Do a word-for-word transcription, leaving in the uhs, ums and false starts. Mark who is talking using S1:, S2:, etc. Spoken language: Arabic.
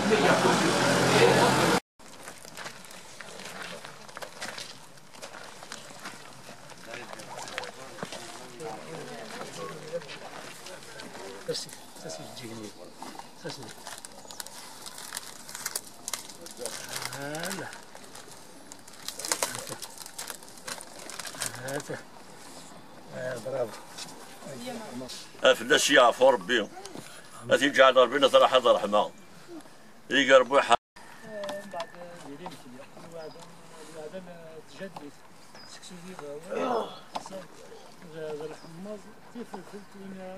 S1: Merci, ça c'est génial. Ça c'est. Voilà. هذا برافو.
S2: فلاش يعرفوا ربي هاتي جعل ربنا صراحة رحمة يلقى ربي حق
S1: بعد يلين كذا بعد بعد تجدد سكسو ديال هذا الحماز كيف